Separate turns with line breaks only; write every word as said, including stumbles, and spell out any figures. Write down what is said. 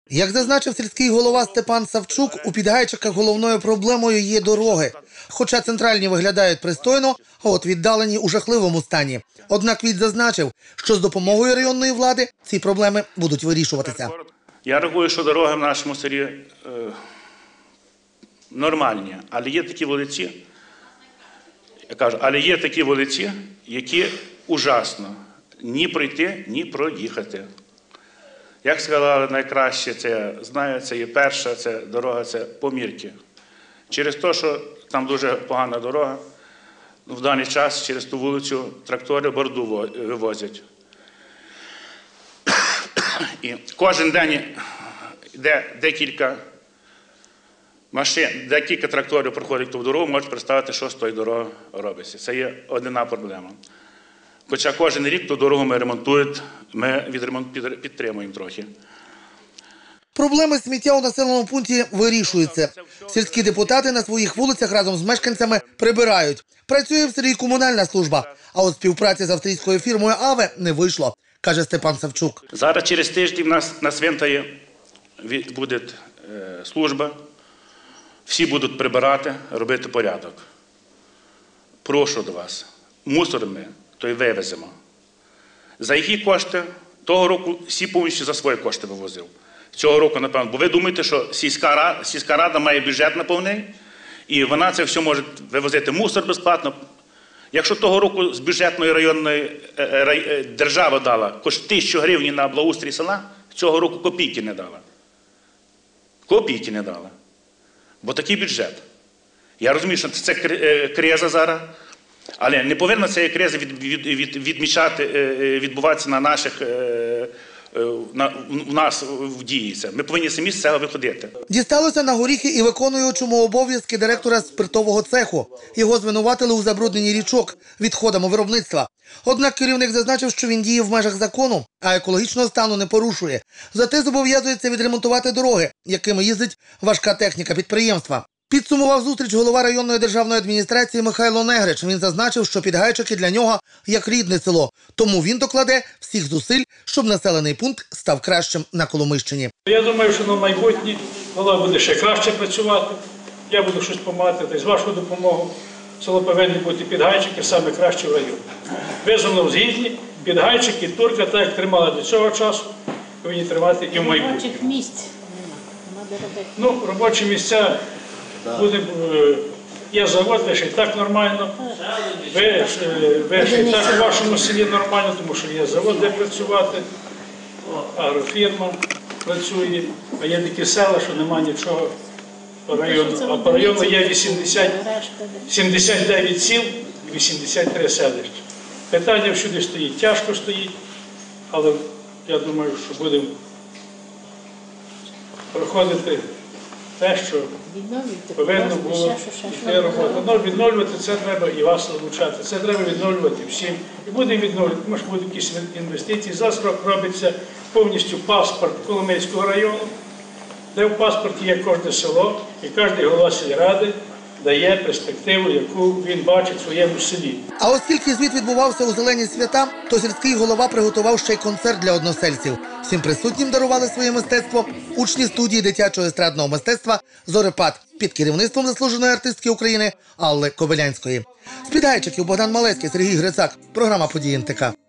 Як зазначив сільський голова Степан Савчук, у Підгайчиках головною проблемою є дороги. Хоча центральні виглядають пристойно, а от віддалені у жахливому стані. Однак він зазначив, що з допомогою районної влади ці проблеми будуть вирішуватися.
Я рахую, що дороги в нашому селі е, нормальні, але є такі вулиці, я кажу, але є такі вулиці, які ужасно ні пройти, ні проїхати. Як сказали, найкраще це, знаю, це є перша, це дорога, це Помірки. Через те, що там дуже погана дорога, в даний час через ту вулицю трактори борду вивозять. І кожен день йде декілька машин, декілька тракторів проходять ту дорогу, можуть представити, що з тої дороги робиться. Це є одна проблема. Хоча кожен рік ту дорогу ми ремонтуємо, ми відремонт підтримуємо трохи.
Проблеми сміття у населеному пункті вирішуються. Сільські депутати на своїх вулицях разом з мешканцями прибирають. Працює в селі комунальна служба, а от співпраці з австрійською фірмою «Аве» не вийшло, каже Степан Савчук.
Зараз через тиждень у нас на Свинтаї буде служба, всі будуть прибирати, робити порядок. Прошу до вас, мусор ми, то й вивеземо. За які кошти? Того року всі повністю за свої кошти вивозив. Цього року, напевно, бо ви думаєте, що сільська рада, сільська рада має бюджет наповнений, і вона це все може вивозити мусор безплатно. Якщо того року з бюджетної районної держава дала тисячу гривень на благоустрій села, цього року копійки не дала. Копійки не дала. Бо такий бюджет. Я розумію, що це криза зараз, але не повинна ця криза від, від, від, відмічати, відбуватися на наших, на, у нас в дії. Ми повинні самі з цього виходити.
Дісталося на горіхи і виконуючому обов'язки директора спиртового цеху. Його звинуватили у забрудненні річок відходами виробництва. Однак керівник зазначив, що він діє в межах закону, а екологічного стану не порушує. Зате зобов'язується відремонтувати дороги, якими їздить важка техніка підприємства. Підсумував зустріч голова районної державної адміністрації Михайло Негрич. Він зазначив, що Підгайчики для нього як рідне село. Тому він докладе всіх зусиль, щоб населений пункт став кращим на Коломийщині.
Я думаю, що на майбутнє голова буде ще краще працювати. Я буду щось допомагати. З вашою допомогою село повинні бути Підгайчики саме краще в районі. Безумовно згідні, Підгайчики, Турка, так як тримали до цього часу, повинні тримати і в майбутнє.
Робочих місць.
Ну, робочі місця. Буде, є завод, ви ще й так нормально, ви, ви ще й так в вашому селі нормально, тому що є завод, де працювати, агрофірма працює, а є такі села, що немає нічого по району. А по району є вісімдесят, сімдесят дев'ять сіл і вісімдесят три селища. Питання всюди стоїть, тяжко стоїть, але я думаю, що будемо проходити те, що повинно було йти робота. Ну, відновлювати це треба і вас залучати. Це треба відновлювати всім. І будемо відновлювати, може будуть якісь інвестиції. Зараз робиться повністю паспорт Коломийського району, де в паспорті є кожне село, і кожен голова сільради дає перспективу, яку він бачить в своєму селі.
А оскільки звіт відбувався у зелені свята, то сільський голова приготував ще й концерт для односельців. Всім присутнім дарували своє мистецтво учні студії дитячого естрадного мистецтва «Зорепад» під керівництвом заслуженої артистки України Алли Кобилянської. З Підгайчиків Богдан Малецький, Сергій Грицак. Програма «Події ен те ка».